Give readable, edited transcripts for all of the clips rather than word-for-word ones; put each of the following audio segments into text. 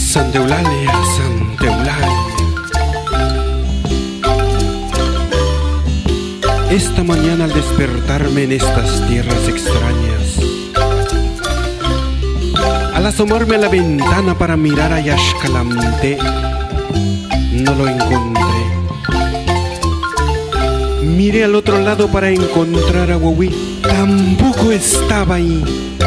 Santa Eulalia, Santa Eulalia. Esta mañana al despertarme en estas tierras extrañas, al asomarme a la ventana para mirar a Yaxcalanté, no lo encontré. Miré al otro lado para encontrar a Huahui, tampoco estaba ahí.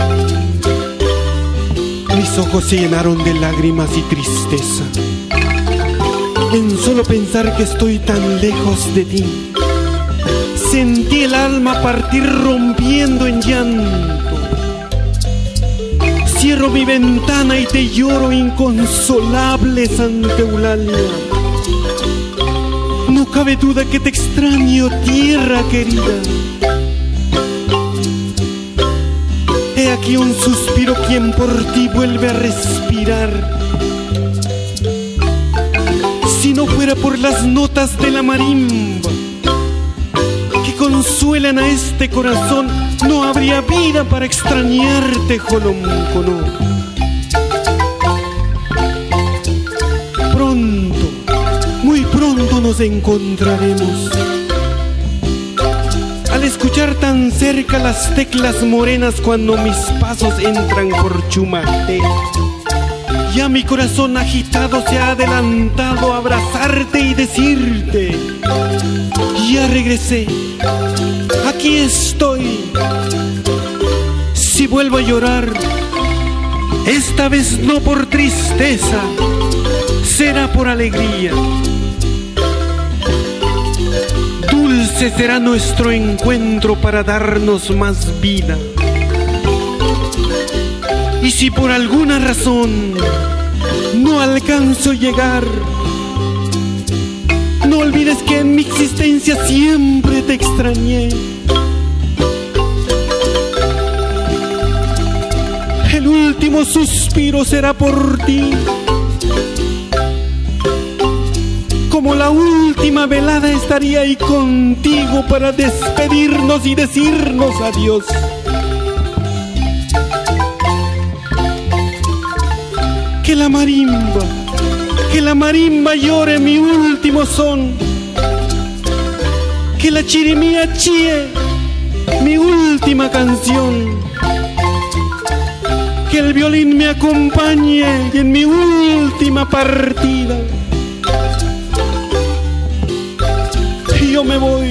Mis ojos se llenaron de lágrimas y tristeza en solo pensar que estoy tan lejos de ti. Sentí el alma partir rompiendo en llanto. Cierro mi ventana y te lloro inconsolable, Santa Eulalia. No cabe duda que te extraño, tierra querida. He aquí un suspiro quien por ti vuelve a respirar. Si no fuera por las notas de la marimba que consuelan a este corazón, no habría vida para extrañarte, Joloncono. Pronto, muy pronto nos encontraremos. Al escuchar tan cerca las teclas morenas cuando mis pasos entran por Chumaté, ya mi corazón agitado se ha adelantado a abrazarte y decirte: ya regresé, aquí estoy. Si vuelvo a llorar, esta vez no por tristeza, será por alegría. Dulce será nuestro encuentro para darnos más vida. Y si por alguna razón no alcanzo a llegar, no olvides que en mi existencia siempre te extrañé. El último suspiro será por ti, como la última velada estaría ahí contigo para despedirnos y decirnos adiós. Que la marimba llore mi último son, que la chirimía chíe mi última canción, que el violín me acompañe en mi última partida. Yo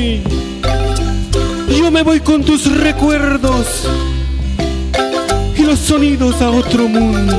me voy con tus recuerdos y los sonidos a otro mundo.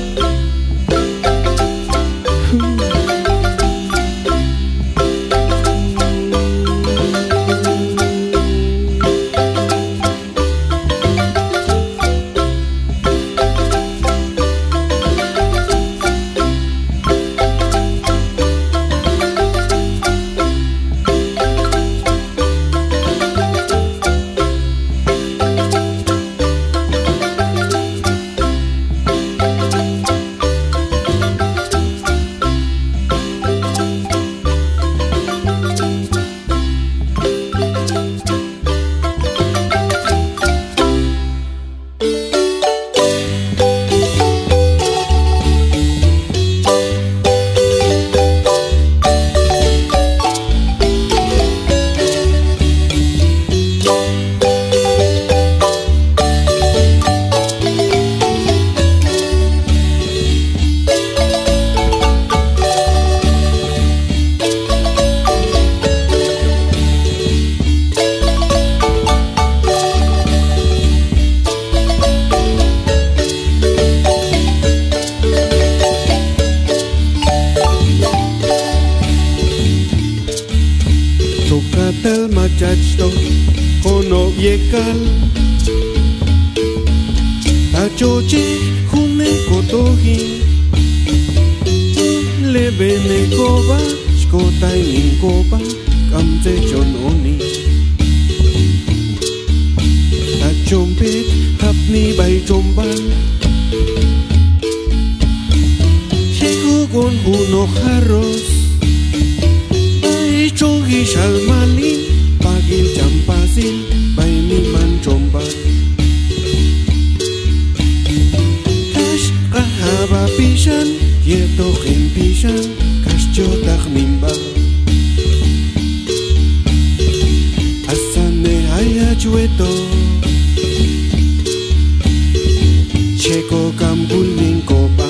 Muchacho kono viekal tachoche june kotohi lebene koba shkotai ninkoba kamze chononi tachompet hapni bai chomban shegugon huno harros ai chogi shalmalin pagil champasin bai mi man chomban kash kahaba pishan ye toquen pillan kashchotaq nimba asane ayachueto cheko kampulin kopa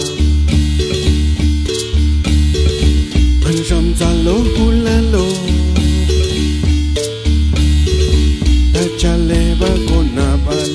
anjam zalo hulalo tachaleba konabal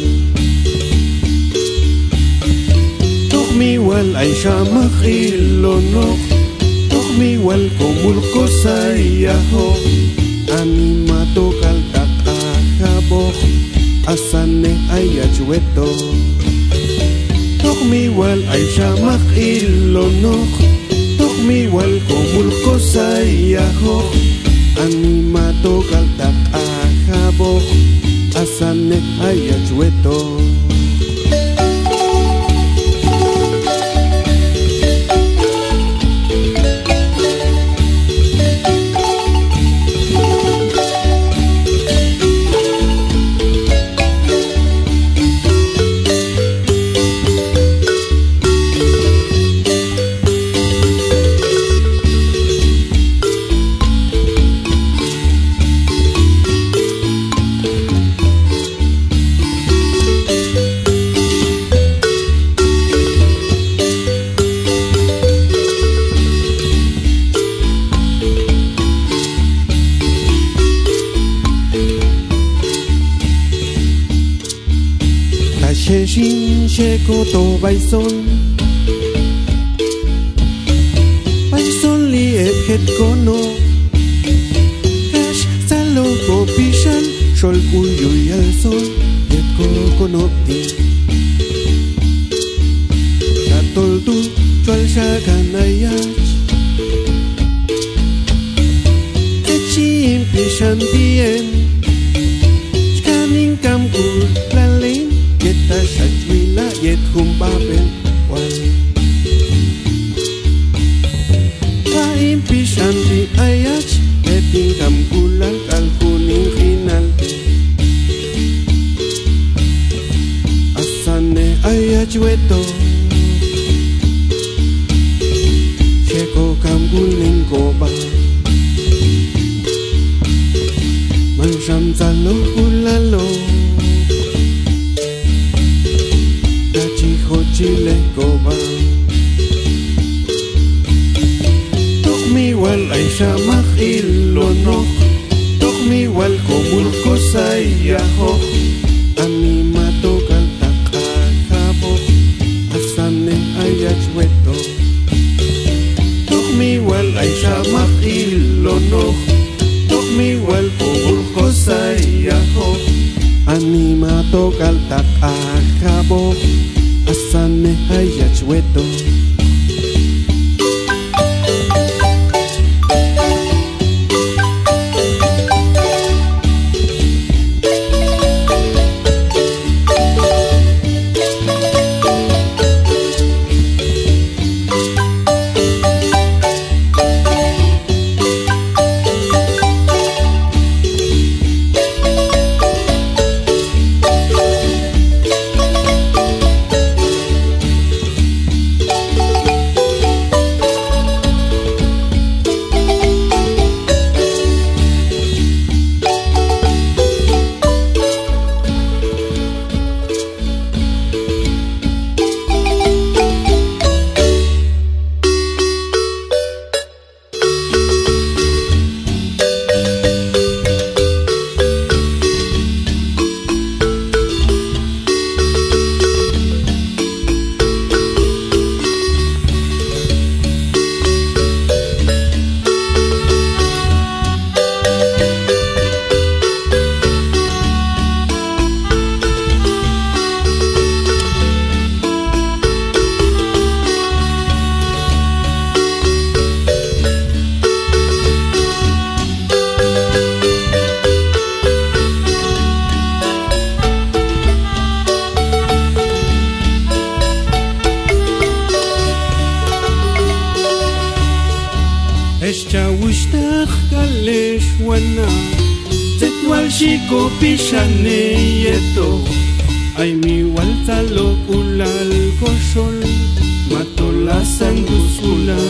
Miwal ay shamak ilonok Tok miwal komul ko sa iyaho Ani matokal takakabok Asane ay achueto Tok miwal ay shamak ilonok Tok miwal komul ko sa iyaho Ani matokal takakabok Asane ay achueto Sheshin sheko to baison li et kono Kash salo ko pishan Shol kuyo yal sol et kono ti Katol tu chwal shakan ayach Echim pishan bien Shkanin kam kul lalin Yeta shachwila yet humbabel wal Kain pishanti ayach Eting kam kulal kalkuning hinal Asane ayach weto Cheko kam kuling koba Mansham zalo kulalo Chile koba Tok miwal ay shamak ilonok Tok miwal komul ko sa iyaho Ani matokal takakabok Asane ay achweto Tok miwal ay shamak ilonok Tok miwal komul ko sa iyaho Ani matokal takakabok Asane ay achueto Eshchawushtach kalesh wana Zetwal shiko pishane yeto Ay mi walta lo kulal koshol Matola sangusula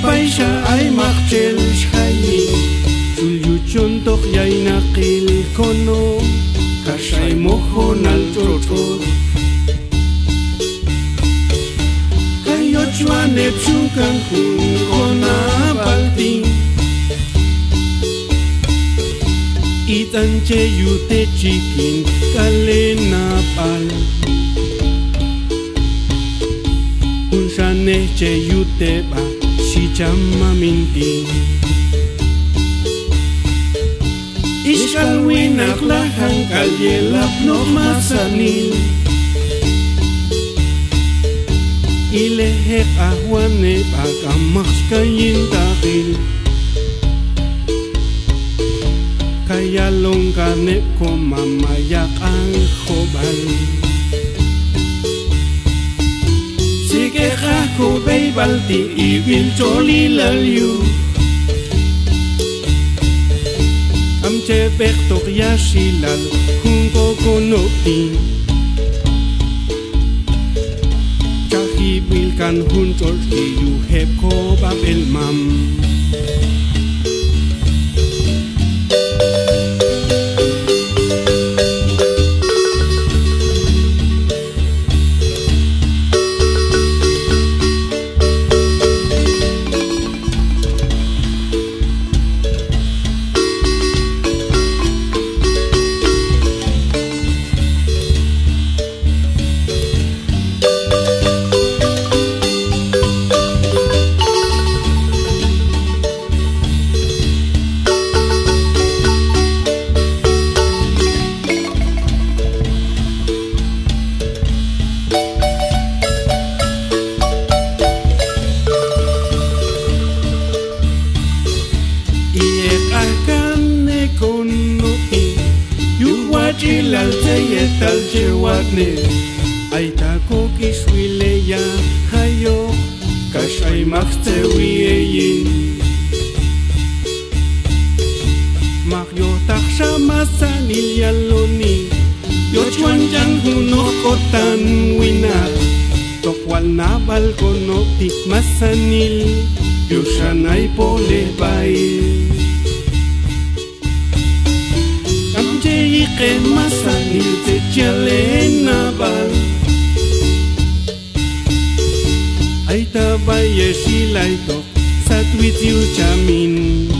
paisha ay makchel shaymi Chulyuchontok yay nakil kono Kashay mohon al trotro Kayo chwane chukan kona balting Itanche yute chikin kalena pal Unshane che yute ba si chama minti Ishkal winak lahang kalyelap no masanil Ilehek ahwane pagamax kayin takil Kaya longkane ko mamayak ang khobal Sige ako bay balti ibil choli lalyu Amche bektok yashilal hunko konokti Kahibil kan hunchol yu hep ko babel mam Chilal cheyetal chewatne Aita koki swile ya hayo Kashay makstewi eyin Makyo taksha masanil yaloni Yochwan jang hunokotan winak Tokwal na balkono tik masanil Yoshanay pole bail Ike masanil te chalena bal Aita baye shilay to satwit yu chamin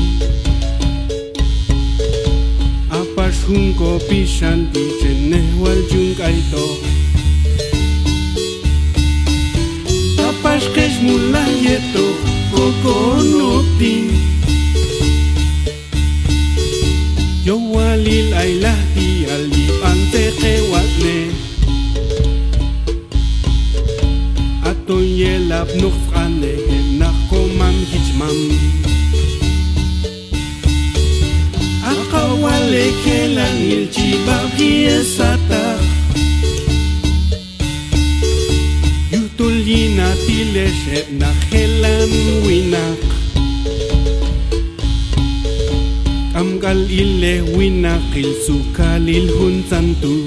Apash hunko pishanti chenehwal jungay to Apash kesh mulayeto kokonoti Yo walil ay lahti alipante kewatne Aton yelap nukfane nakomam hijmam Akawale kelangil chibagi esata Yutulina tileshe na helan winak Amgal ile winakil sukalil hunsantu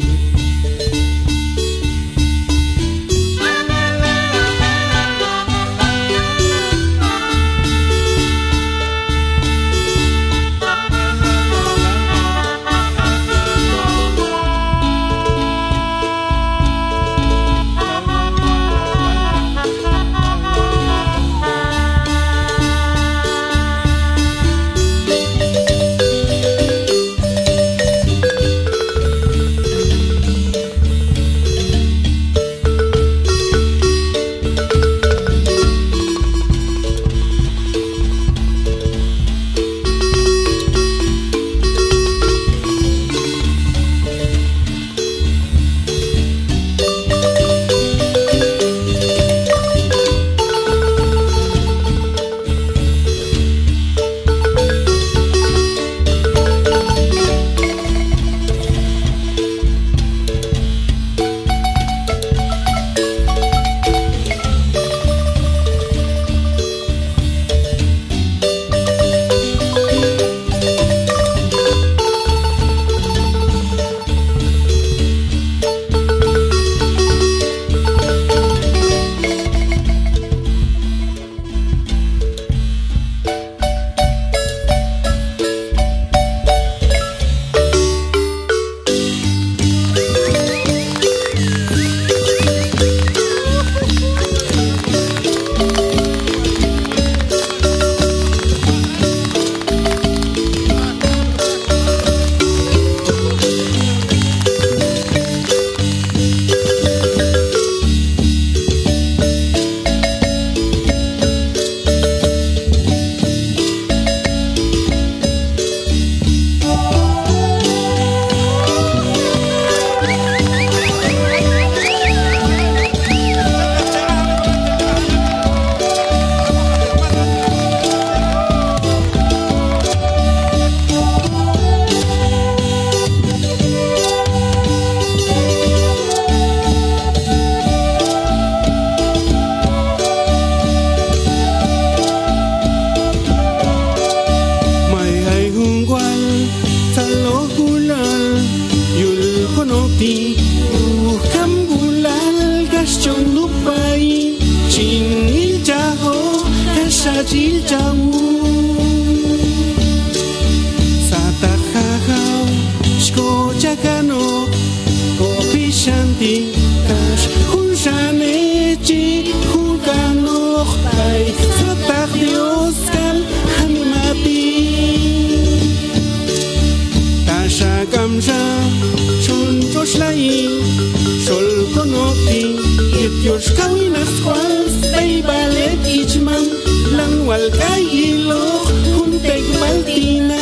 Dos kawinas kwals tay balet ichman langwal kayilo kuntek baltina.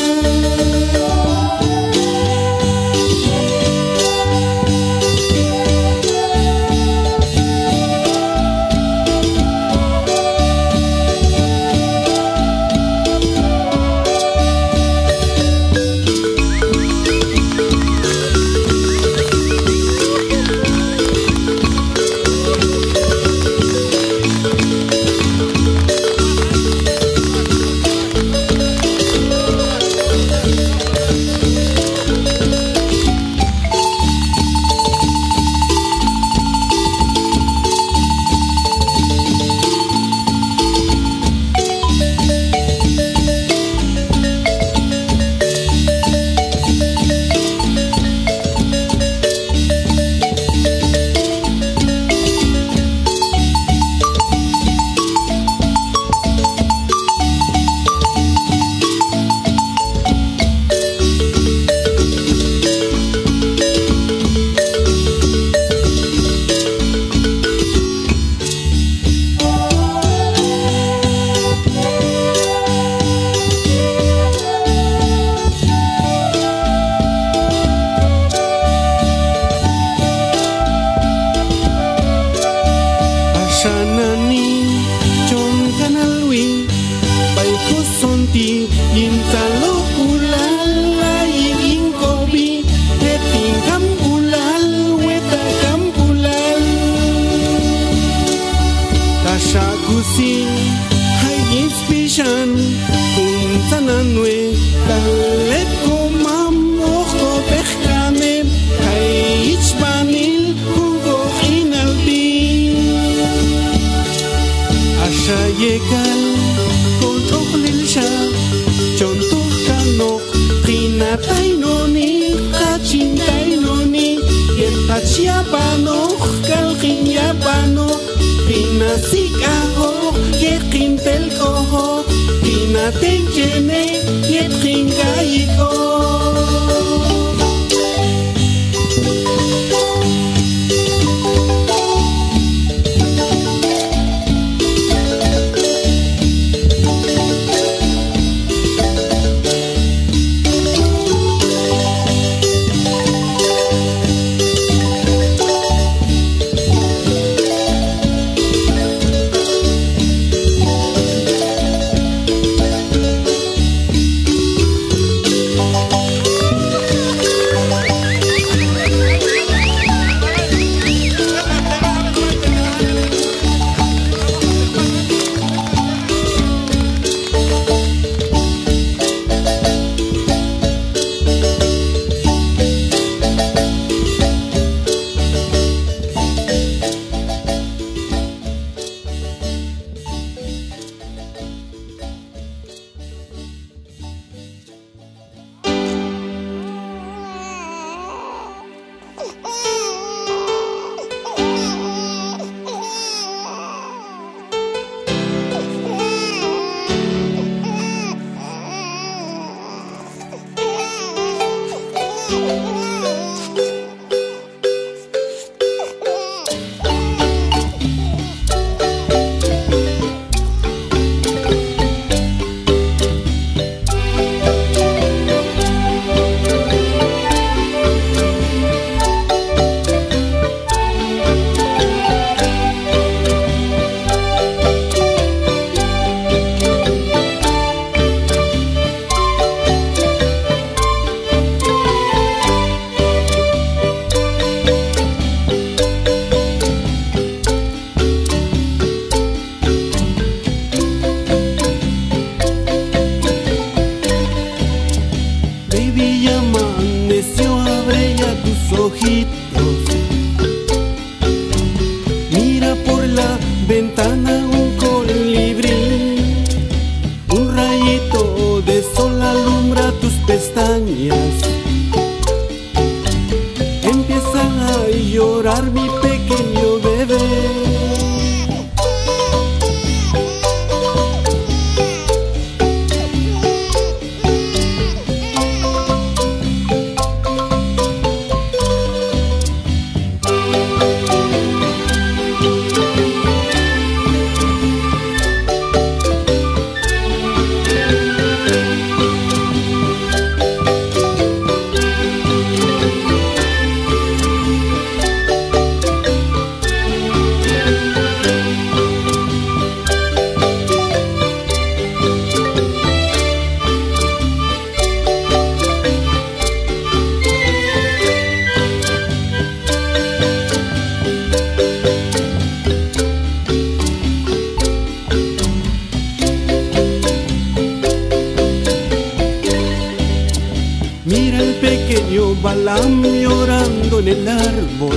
Balaam llorando en el árbol.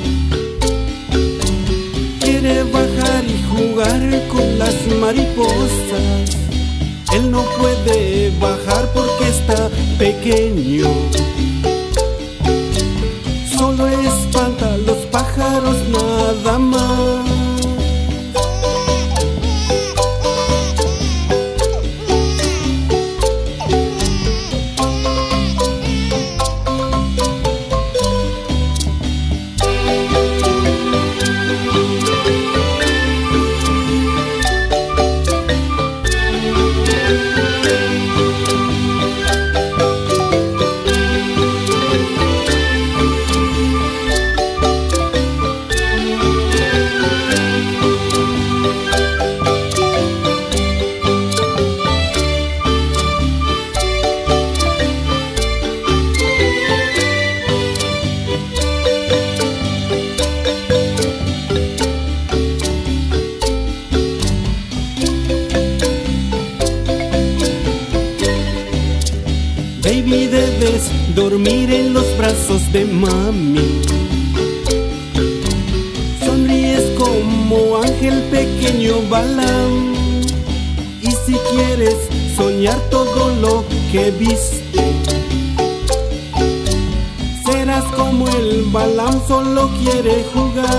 Quiere bajar y jugar con las mariposas. Él no puede bajar porque está pequeño. Solo espanta a los pájaros nada más. Baby, debes dormir en los brazos de mami. Sonríes como ángel pequeño Balaam. Y si quieres soñar todo lo que viste, serás como el Balaam, solo quiere jugar.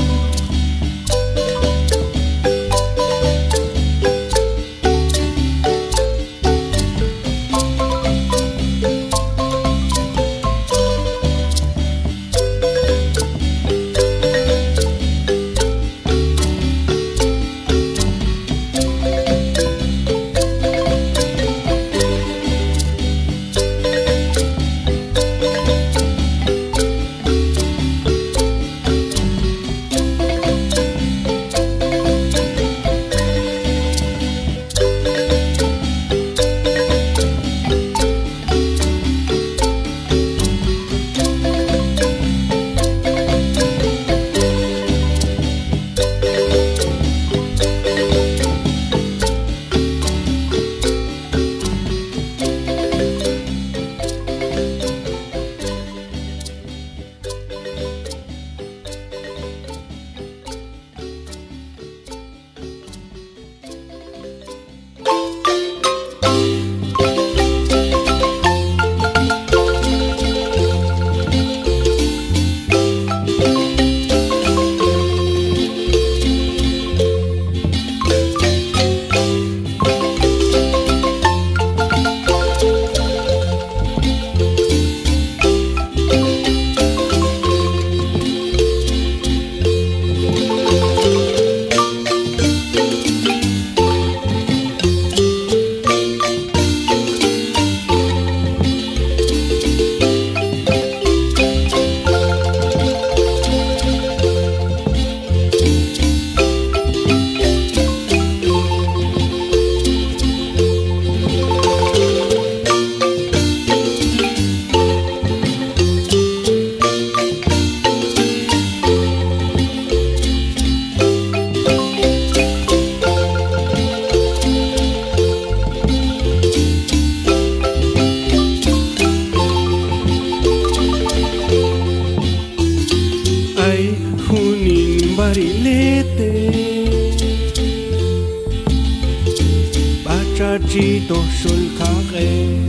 Bachachito shulkaqe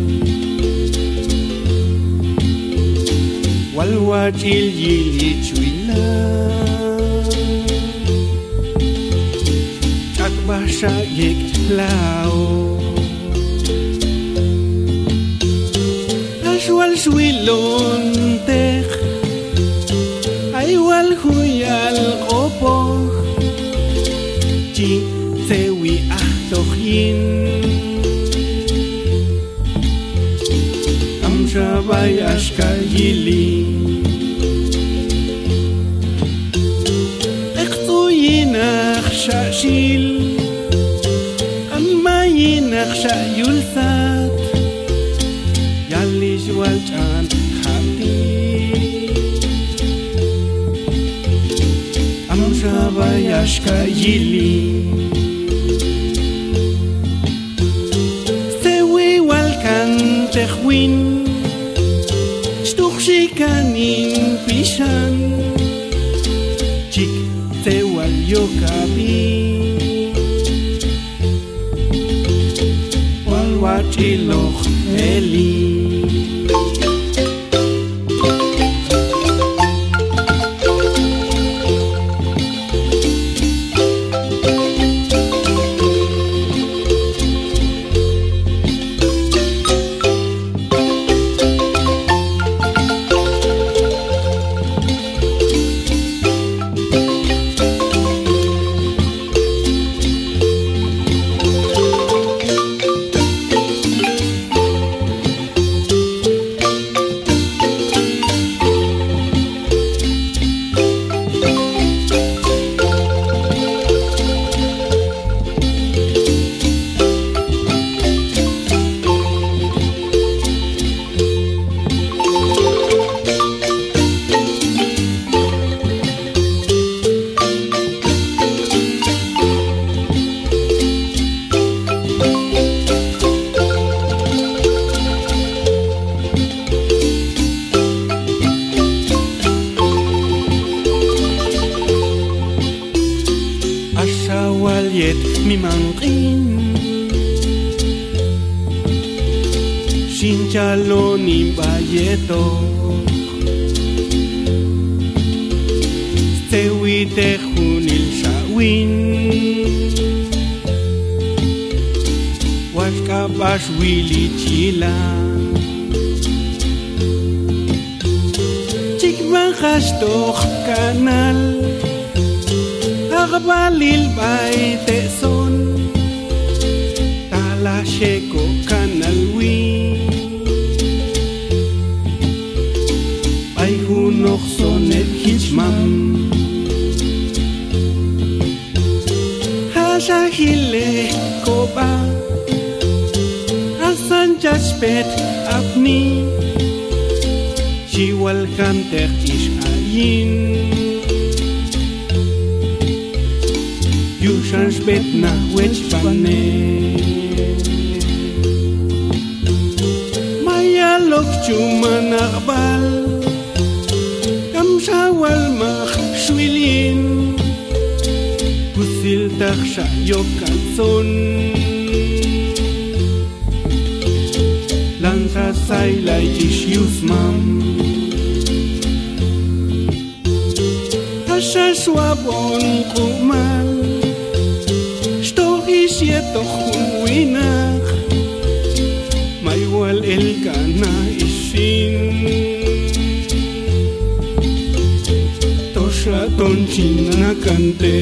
walwachil yilichuila chakbasha yeklao ashwal shwilontech aywal huyal qopoch chi sewi ahtohin amshabay ashkayili eqtuyinach shashil ammayinach shayulsat yalish walchan hati amshabay ashkayili Techwin, Stuch Shikanin pishan Chik tewal yokabi Walwachiloch eli Ashawaliet mimangkin Shinchalonim bayeto Stewite junil shawin Washkabash wili chila Chikmahash toch kanal Agbalil bay teson Talasheko kanalwi Bay hunok sonet hichmam Hashahile koba Asan jaspet apni Chiwal kanter ish ayin Yushan spet na wech pane Maya lok chuman akbal Kam shawal mak shwilin Pusil tak shayok kanson Lansa saylay ish yusmam Hasha swabon kumal Toch winach Maywal el kana ishin Tosha tonchina kante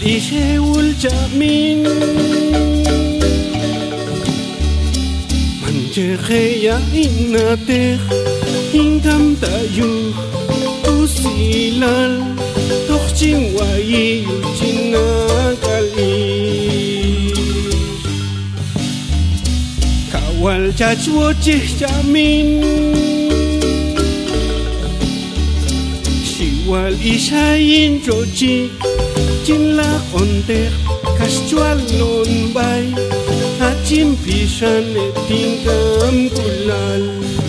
isheul jamin manjereya inateh ingam tayu usilal tokhjing wayi jinakali kawal jajwo cih jamin siwal ishayin roji jinlak ontek kasjual lonbay hajim pisan tingkam kulal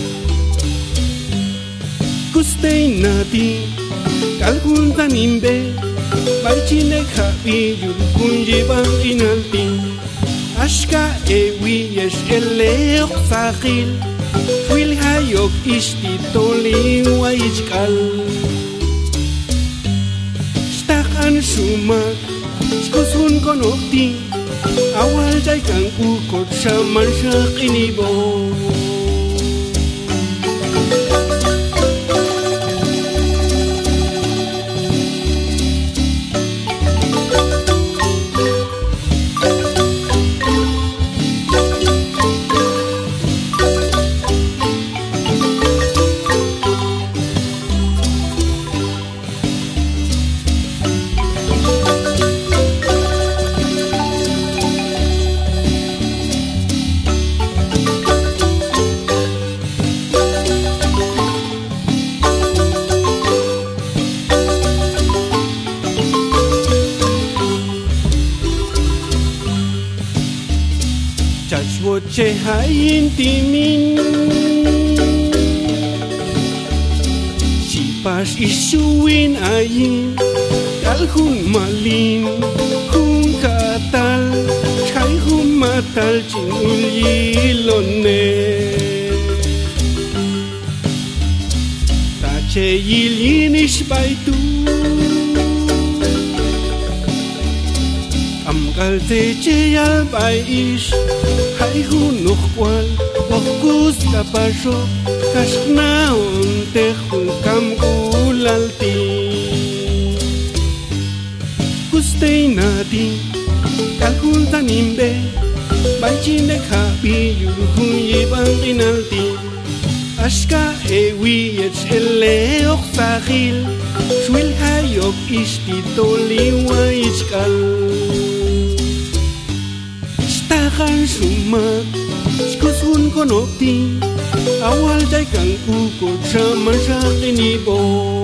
gustay nati kalkun tanimbe bajine khabi yul kunji bang inalti ashka ewi yesh eleok sakil wil hayok ishti toling wa ijkal an sumak skusun konokti awal jay kang ukot sa mansak inibo Cehayin timin Sipas isuin ayin Kalhun malin Kung katal Kay humatal Cingul yilone Tace yilinis baitu Amkal teche al baish Hay hunok kwal Bokus kapasyo Kashnaon te hunkam kulalti Gustay nati Kalkun tanimbe Bajine khabi yulhun yibang inalti Ashka ewi yech eleok sakil Swil hayok ishti toliwa ichkal Stakan sumak skusun konokti awal jay kang ukot sa mansak inibo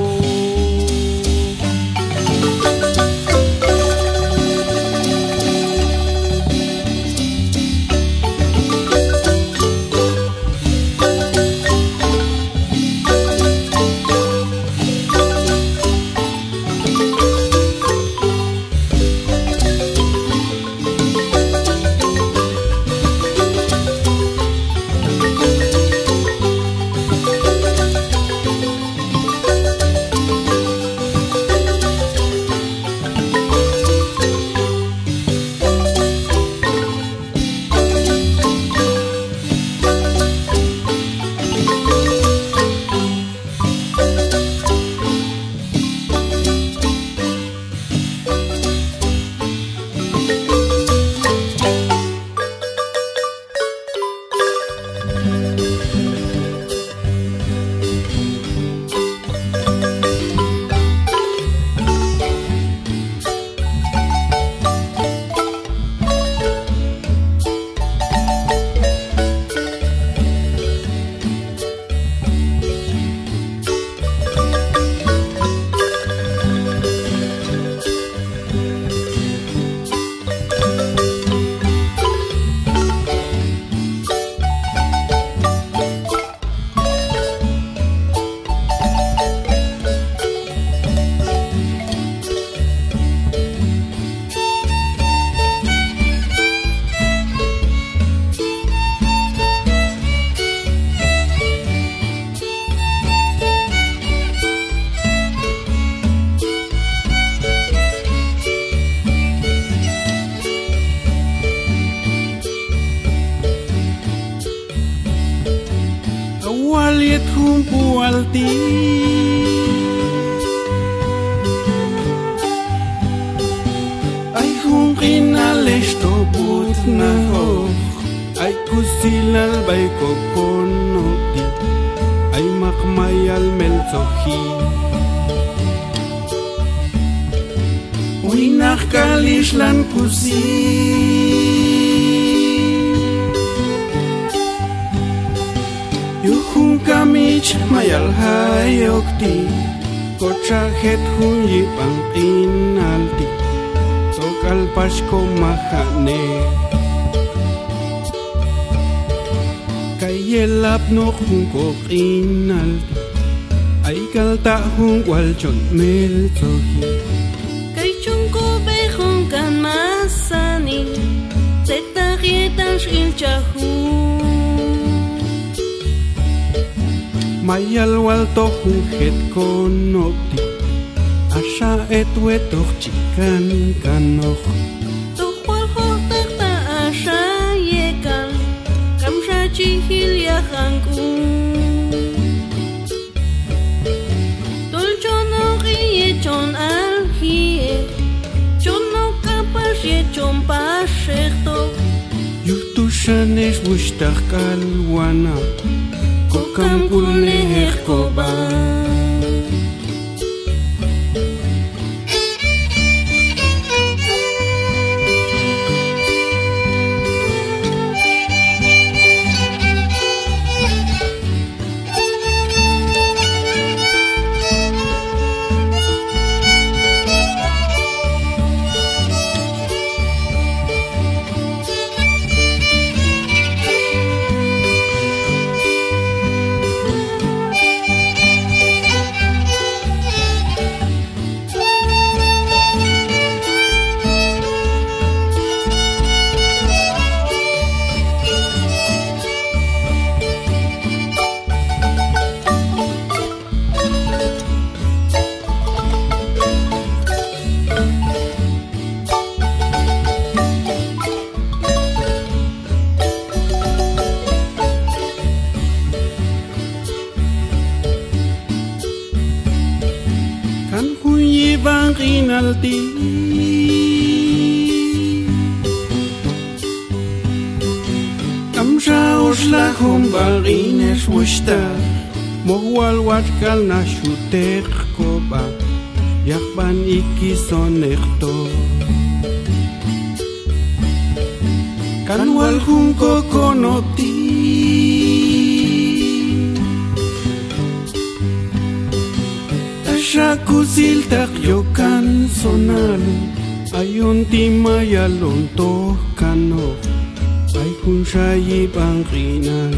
walit humpualti Ay kusilal bay kokonoti ay makmayal melsohi Uinak kalishlan kusi Yuhun kamich mayal hayokti Kochahet hun yipang inalti Tokal pashko mahane Kayelap no hun kok inalti Ay kalta hun walchon melsohi Kan masani Sektarietan shilchahu Mayal wal tohun het konoti Asha et wetoh chikan kanoh Tohwal hotakta asha yekal Kamsha chihil yahanku Tolchono riyechon alhie Chon pasherto Yuhtushanesh wushtar kalwana Kokam kulneher koba Bang inalti Kamsha usla humbal ines wushta Mohwal watkal na shuter koba Yakban iki sonekto Kanwal hunko konoti Shakusil tak yokan sonal Ayon timayalon to kano Ay kun shayib ang rinal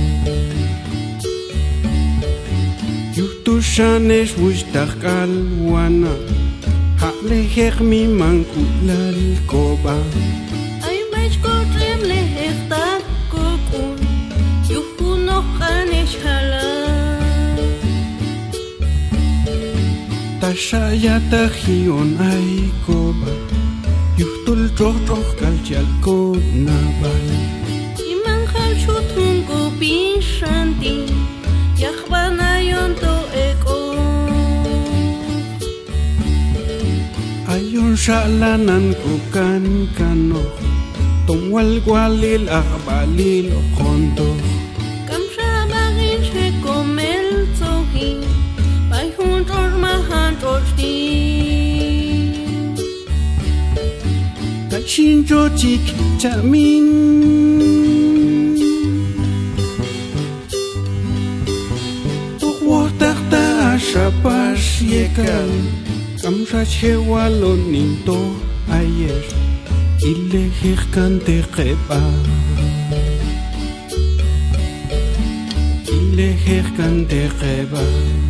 Yuhtushanesh wushtak alwana Haklehek mi mangkulal koba Ay mach kotrem lehek tak kokun Yuhunok kanesh halal Tashayata hiyon ay koba Yuhtul troh kalchal ko nabal Imang kalchutun ko pishanti Yakbanayon to eko Ayon shalanan ko kan kano Tungwal gwalil akbalil o konto Kamsha bagin sheko melzohi Kachinjo chik chamin Tukwo takta ashapash yekal Kamsha chewalon ninto ayer Ilehir kante keba Ilehir kante keba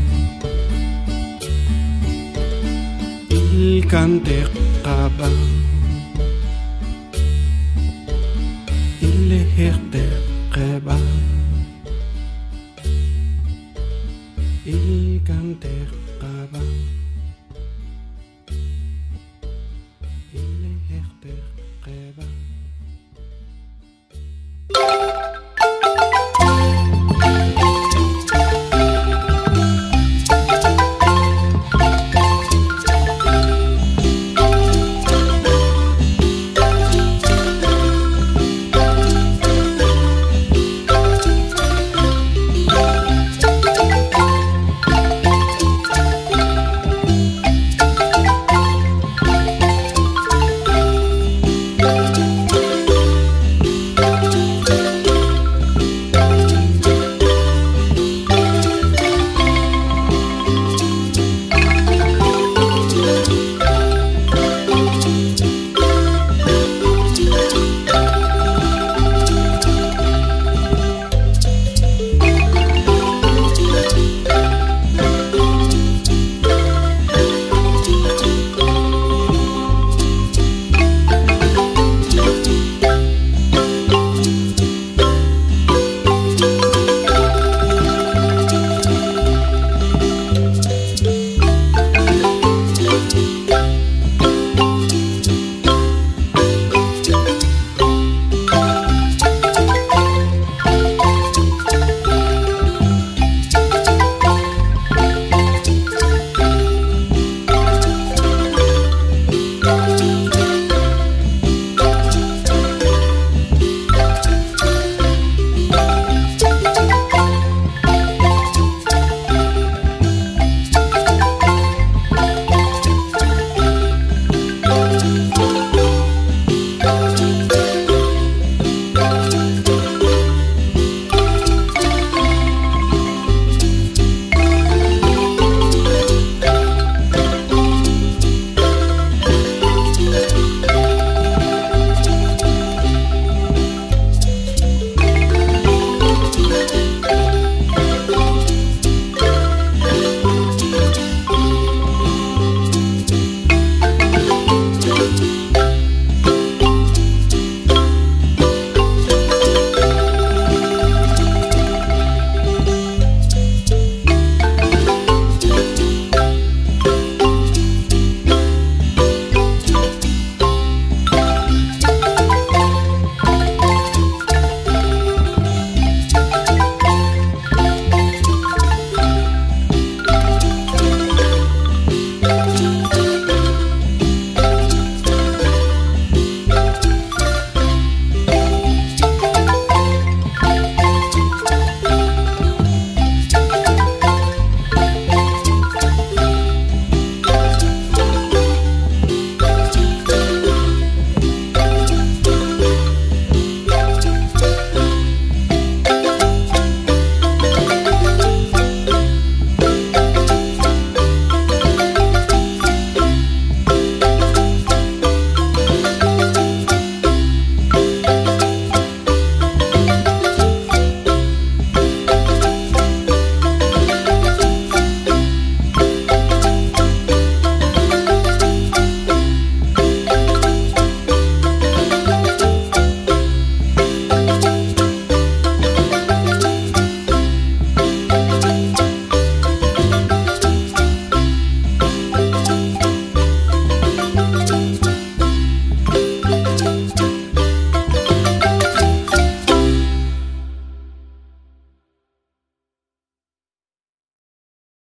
Kanter kaba Ile herter kaba Il kanter kaba